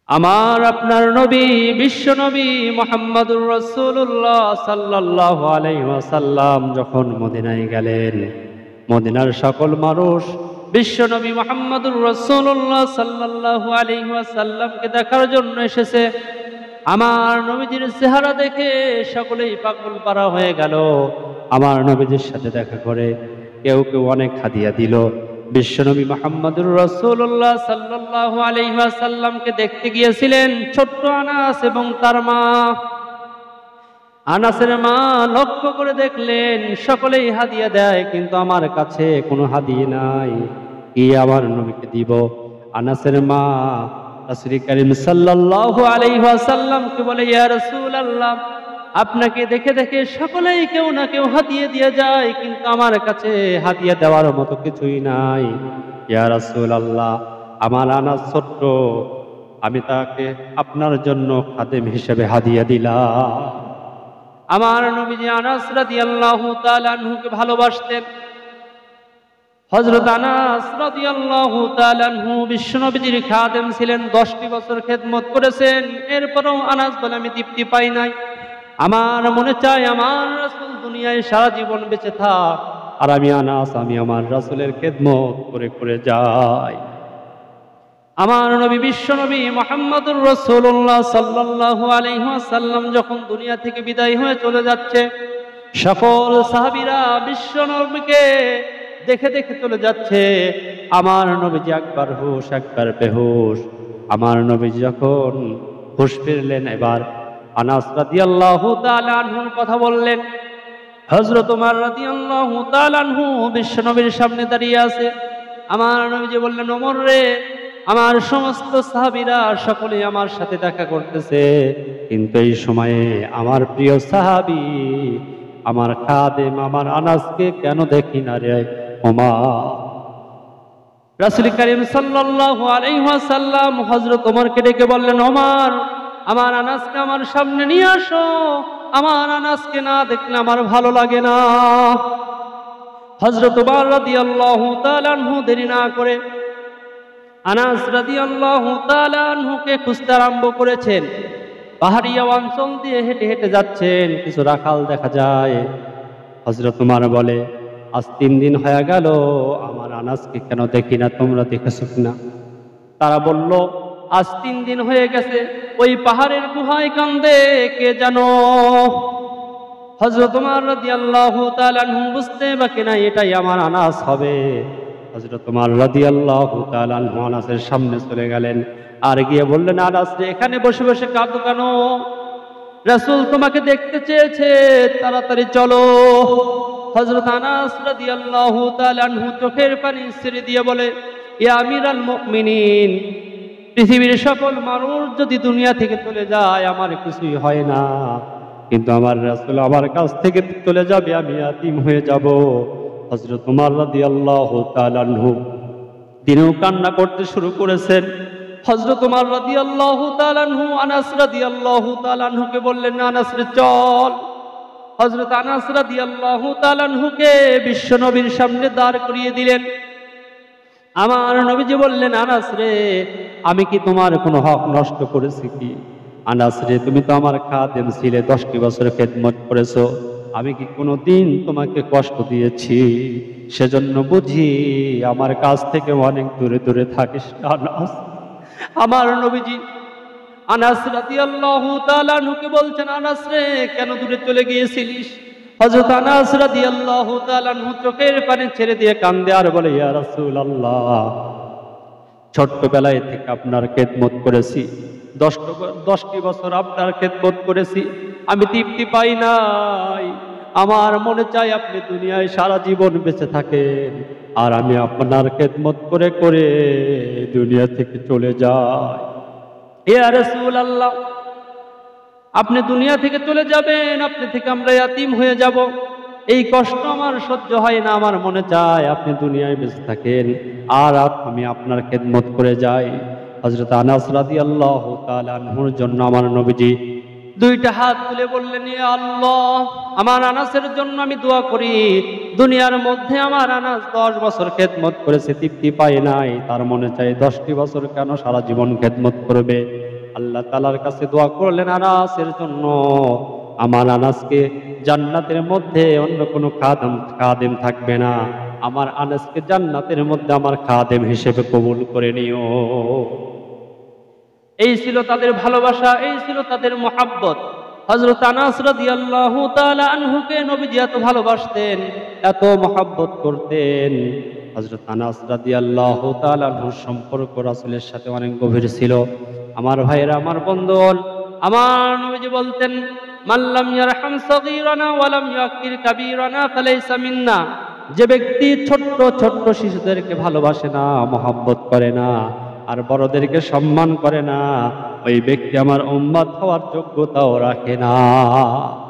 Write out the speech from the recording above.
আমার আপনার নবী বিশ্ব নবী মুহাম্মদুর রাসূলুল্লাহ সাল্লাল্লাহু আলাইহি ওয়াসাল্লাম যখন মদিনায় গেলেন, মদিনার সকল মানুষ বিশ্ব নবী মুহাম্মদুর রাসূলুল্লাহ সাল্লাল্লাহু আলাইহি ওয়াসাল্লামকে দেখার জন্য এসেছে। আমার নবীজির চেহারা দেখে সকলেই পাগল পারা হয়ে গেল। আমার নবীজির সাথে দেখা করে কেউ কেউ অনেক হাদিয়া দিল। বিশ্বনবী মুহাম্মদুর রাসূলুল্লাহ সাল্লাল্লাহু আলাইহি ওয়াসাল্লামকে দেখতে গিয়েছিলেন ছোট্ট আনাস এবং তার মা। আনাসের মা লক্ষ্য করে দেখলেন সকলেই হাদিয়া দেয়, কিন্তু আমার কাছে কোনো হাদিয়া নাই, কি আমার নবীকে দিব? আনাসের মা রাসূল করিম সাল্লাল্লাহু আলাইহি ওয়াসাল্লামকে বলে, ইয়া রাসূলুল্লাহ, আপনাকে দেখে দেখে সকলেই কেউ না কেউ হাদিয়া দিয়ে যায়, কিন্তু আমার কাছে হাদিয়া দেওয়ার মতো কিছুই নাই। ইয়া রাসূলুল্লাহ, আমার আনাস ছোট্ট, আমি তাকে আপনার জন্য খাদেম হিসেবে হাদিয়া দিলাম। আমার নবীজি আনাস রাদিয়াল্লাহু তাআলা আনহুকে ভালোবাসতেন। হযরত আনাস রাদিয়াল্লাহু তাআলা আনহু বিশ্বনবীজির খাদেম ছিলেন, 10টি বছর খেদমত করেছেন। এরপরও আনাস বলে, আমি তৃপ্তি পাই নাই, আমার মনে চায় আমার রাসূল দুনিয়ায় সারা জীবন বেঁচে থাক, আর আমি আনাস আমি আমার রাসূলের খেদমত করে করে যাই। আমার নবী বিশ্বনবী মুহাম্মদুর রাসূলুল্লাহ সাল্লাল্লাহু আলাইহি ওয়াসাল্লাম যখন দুনিয়া থেকে বিদায় হয়ে চলে যাচ্ছে, সকল সাহাবীরা বিশ্বনবীকে দেখে দেখে চলে যাচ্ছে। আমার নবীজি একবার হুশ একবার বেহুশ। আমার নবীজি যখন হুশ ফিরলেন, এবার আনাস রাদিয়াল্লাহু তাআলা আনহুর কথা বললেন। হযরত ওমর রাদিয়াল্লাহু তাআলা আনহু বিশ্বনবীর সামনে দাঁড়িয়ে আছে। আমার নবীজি বললেন, ওমর রে, আমার সমস্ত সাহাবীরা সকলে আমার সাথে দেখা করতেছে, কিন্তু এই সময়ে আমার প্রিয় সাহাবী আমার খাদেম আমার আনাসকে কেন দেখি না রে ওমর? রাসূল করিম সাল্লাল্লাহু আলাইহি ওয়াসাল্লাম হযরত ওমরকে ডেকে বললেন, ওমর, আমার আনাসকে আমার সামনে নিয়ে আসো, আমার আনাসকে না দেখলে আমার ভালো লাগে না। হযরত ওমর রাদিয়াল্লাহু তাআলা আনহু দেরি না করে আনাস রাদিয়াল্লাহু তাআলা আনহুকে খুঁজতে আরম্ভ করেছেন। পাহাড়ি অঞ্চল দিয়ে হেঁটে হেঁটে যাচ্ছেন, কিছু রাখাল দেখা যায়। হযরত ওমর বলে, আজ 3 দিন হয়ে গেল, আমার আনাসকে কেন দেখি না, তোমরা দেখেছো কিনা? তারা বলল, আজ 3 দিন হয়ে গেছে, ওই পাহাড়ের গুহায় কান্দে কে জানো। হযরত ওমর রাদিয়াল্লাহু তাআলা আনহু বুঝতে বাকি নাই, এটাই আমার আনাস হবে। হযরত ওমর রাদিয়াল্লাহু তাআলা আনহু আনাসের সামনে চলে গেলেন, আর গিয়ে বললেন, আনাস রে, এখানে বসে বসে কাঁদো কেন? রাসূল তোমাকে দেখতে চেয়েছে, তাড়াতাড়ি চলো। হযরত আনাস রাদিয়াল্লাহু তাআলা আনহু চোখের পানি ছেড়ে দিয়ে বলে, ইয়া আমিরাল মুমিনিন, পৃথিবীর সকল মানুষ যদি দুনিয়া থেকে চলে যায় আমার কিছুই হয় না, কিন্তু আমার রাসূল আমার কাছ থেকে চলে যাবে, আমি ইয়াতীম হয়ে যাব। হযরত ওমর রাদিয়াল্লাহু তাআলা আনহু দিনেও কান্না করতে শুরু করেছেন। হযরত ওমর রাদিয়াল্লাহু তাআলা আনহু আনাস রাদিয়াল্লাহু তাআলা আনহুকে বললেন, আনাস রে চল। হযরত আনাস রাদিয়াল্লাহু তাআলা আনহুকে বিশ্বনবীর সামনে দাঁড় করিয়ে দিলেন। আমার নবীজি বললেন, আনাস রে, আমি কি তোমার কোনো হক নষ্ট করেছি কি? আনাস রে, তুমি তো আমার খাদেম ছিলে, 10টি বছর খেদমত করেছো, আমি কি কোনো দিন তোমাকে কষ্ট দিয়েছি? সেজন্য বুঝি আমার কাছ থেকে অনেক দূরে দূরে থাকিস আনাস। আমার নবীজি আনাস রাদিয়াল্লাহু তাআলা আনহুকে বলছেন, আনাস রে, কেন দূরে চলে গিয়েছিলিস? হযরত আনাস রাদিয়াল্লাহু তাআলা আনহু চোখের পানি ছেড়ে দিয়ে কান্দে আর বলে, ইয়া রাসূলুল্লাহ, ছোট্টবেলায় থেকে আপনার খেদমত করেছি, 10টি বছর আপনার খেদমত করেছি, আমি তৃপ্তি পাই নাই। আমার মনে চায় আপনি দুনিয়ায় সারা জীবন বেঁচে থাকেন, আর আমি আপনার খেদমত করে করে দুনিয়া থেকে চলে যাই। ইয়া রাসূলুল্লাহ, আপনি দুনিয়া থেকে চলে যাবেন, আপনি থেকে আমরা ইয়াতীম হয়ে যাব, এই কষ্ট আমার সহ্য হয় না। আমার মনে চায় আপনি দুনিয়ায় বেঁচে থাকেন, আর আমি আপনার খেদমত করে যাই। হযরত আনাস রাদিয়াল্লাহু তাআলা আনহুর জন্য আমার নবীজি 2টা হাত তুলে বললেন, ইয়া আল্লাহ, আমার আনাসের জন্য আমি দোয়া করি। দুনিয়ার মধ্যে আমার আনাস 10 বছর খেদমত করেছে, তৃপ্তি পায় নাই, তার মনে চাই 10টি বছর কেন, সারা জীবন খেদমত করবে। আল্লাহ তাআলার কাছে দোয়া করলেন আনাসের জন্য, আমার আনাসকে জান্নাতের মধ্যে অন্য কোনো খাদেম থাকবে না, আমার আনাসকে জান্নাতের মধ্যে আমার খাদেম হিসেবে কবুল করে নিও। এই ছিল তাদের ভালোবাসা, এই ছিল তাদের মহাব্বত। হযরত আনাস রাদিয়াল্লাহু তাআলা আনহুকে নবীজি এত ভালোবাসতেন, এত মহাব্বত করতেন। হযরত আনাস রাদিয়াল্লাহু তাআলা আনহুর সম্পর্ক রাসূলের সাথে অনেক গভীর ছিল। আমার ভাইয়েরা, আমার বন্ধুগণ, আমার নবীজি বলতেন, মাল্লাম ইয়ারহাম সগীরানা ওয়া লাম ইয়াকির কাবীরানা ফালাইসা মিন্না। যে ব্যক্তি ছোট্ট ছোট্ট শিশুদেরকে ভালোবাসে না, মহব্বত করে না, আর বড়দেরকে সম্মান করে না, ওই ব্যক্তি আমার উম্মত হওয়ার যোগ্যতাও রাখে না।